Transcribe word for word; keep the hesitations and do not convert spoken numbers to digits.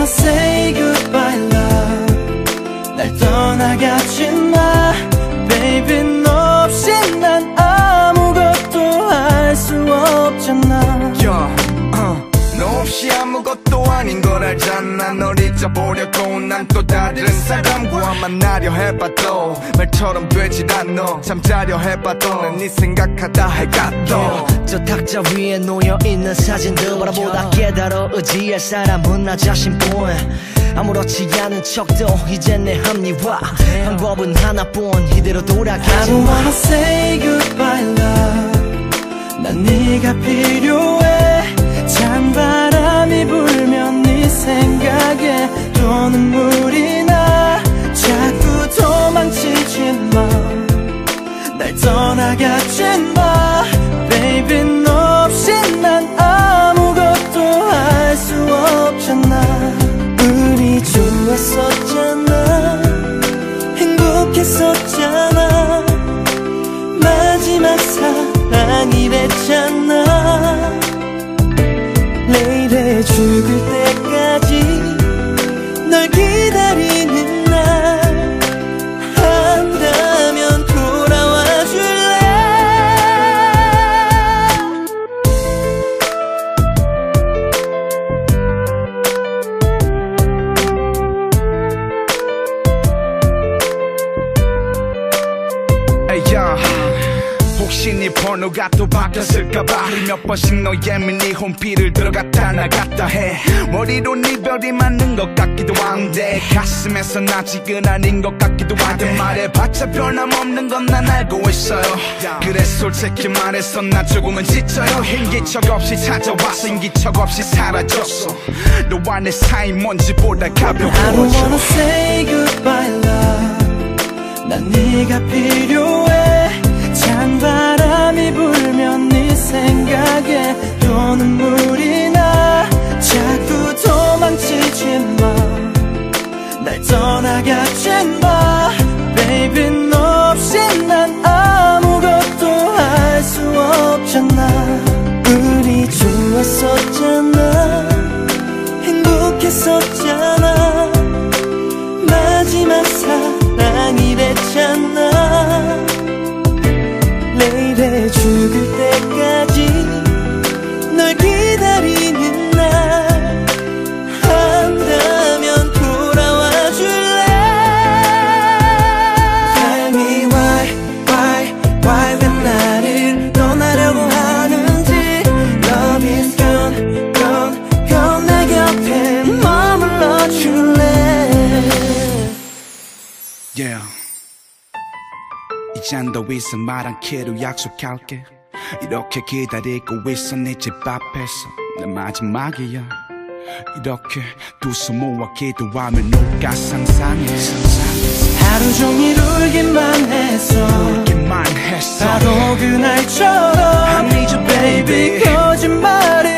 wanna say goodbye love. 날 떠나가지 마 baby. 너 없이 난 아무것도 할 수 없잖아. yeah, uh. 너 없이 아무것도 아닌 걸 알잖아. 널 잊어보려고 난 또 다른 사람과 만나려 해봐도 말처럼 되질 않아. 잠자려 해봐도 난 네 생각하다 해가 떠. 저 탁자 위에 놓여있는 사진들 바라보다 깨달아 의지할 사람은 나 자신뿐. 아무렇지 않은 척도 이제 내 합리화 방법은 하나뿐. 이대로 돌아가지 마. I don't wanna say goodbye love. 난 네가 필요해. 찬바람이 불면 네 생각에 또 눈물이 나. 자꾸 도망치지 마. 날 떠나가지 마 baby. 너 없이 난 아무것도 할 수 없잖아. 우리 좋았었잖아. 행복했었잖아. 마지막 사랑이랬잖아. 내일에 죽을 때까지 널 기다리는 날 한다면 돌아와 줄래. Hey, yeah. 혹시 네 번호가 또 바뀌었을까봐 몇 번씩 너의 미니 홈피를 들어갔다 나갔다 해. 머리로 이별이 맞는 것 같기도 한데 가슴에서 아직은 것 같기도 한데 말해봤자 변함없는 건 난 알고 있어요. 그래 솔직히 말해서 나 조금은 지쳐요. 인기척 없이 찾아와서 인기척 없이 사라졌어. 너와 내 사이 먼지보다 가벼워져. I don't wanna say goodbye love. 난 네가 필요해. 찬바람이 불면 네 생각에 또 눈물이 나. 자꾸 도망치지 마. 날 떠나가지 마 baby. 너 없이 난 아무것도 할 수 없잖아. 우리 좋았었잖아. 행복했었잖아. 마지막 사랑이랬잖아. 내일에 죽을 때까지 널 기다리는 날 한다면 돌아와 줄래. Tell me why, why, why 왜 나를 떠나려고 하는지. Love is gone, gone, gone. 내 곁에 머물러 줄래. Yeah. 이젠 더 이상 말 않기로 약속할게. 이렇게 기다리고 있어 네 집 앞에서. 내 마지막이야. 이렇게 두 손 모아 기도하면 올까 상상해. 하루 종일 울기만 했어. 울기만 했어. 바로 그날처럼 I need you baby. 거짓말이